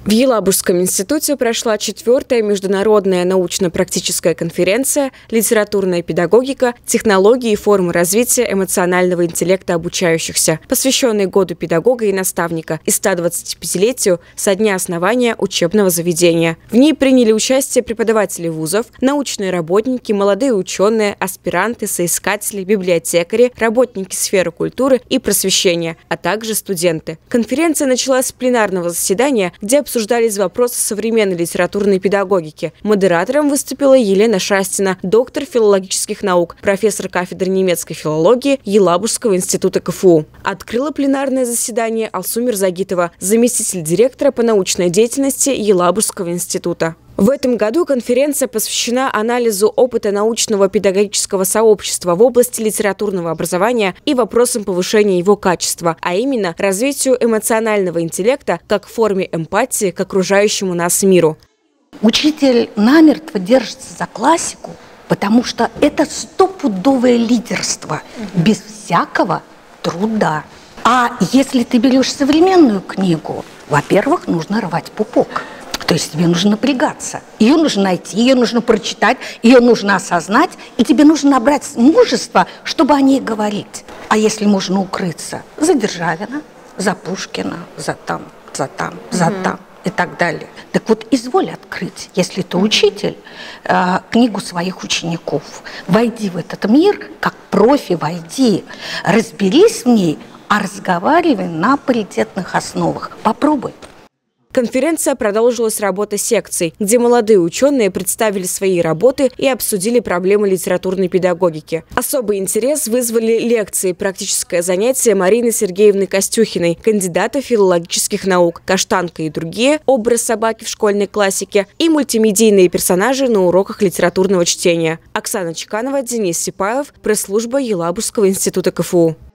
В Елабужском институте прошла 4-я международная научно-практическая конференция «Литературная педагогика. Технологии и формы развития эмоционального интеллекта обучающихся», посвященной году педагога и наставника и 125-летию со дня основания учебного заведения. В ней приняли участие преподаватели вузов, научные работники, молодые ученые, аспиранты, соискатели, библиотекари, работники сферы культуры и просвещения, а также студенты. Конференция началась с пленарного заседания, где обсуждались вопросы современной литературной педагогики. Модератором выступила Елена Шастина, доктор филологических наук, профессор кафедры немецкой филологии Елабужского института КФУ. Открыла пленарное заседание Алсу Мирзагитова, заместитель директора по научной деятельности Елабужского института. В этом году конференция посвящена анализу опыта научного педагогического сообщества в области литературного образования и вопросам повышения его качества, а именно развитию эмоционального интеллекта как форме эмпатии к окружающему нас миру. Учитель намертво держится за классику, потому что это стопудовое лидерство, без всякого труда. А если ты берешь современную книгу, во-первых, нужно рвать пупок. То есть тебе нужно напрягаться. Ее нужно найти, ее нужно прочитать, ее нужно осознать, и тебе нужно набрать мужество, чтобы о ней говорить. А если можно укрыться за Державина, за Пушкина, за там и так далее. Так вот, изволь открыть, если ты учитель, книгу своих учеников. Войди в этот мир, как профи войди, разберись в ней, а разговаривай на паритетных основах. Попробуй. Конференция продолжилась работой секций, где молодые ученые представили свои работы и обсудили проблемы литературной педагогики. Особый интерес вызвали лекции и практическое занятие Марины Сергеевны Костюхиной, кандидата филологических наук, «Каштанка и другие», образ собаки в школьной классике и мультимедийные персонажи на уроках литературного чтения. Оксана Чеканова, Денис Сипаев, пресс-служба Елабужского института КФУ.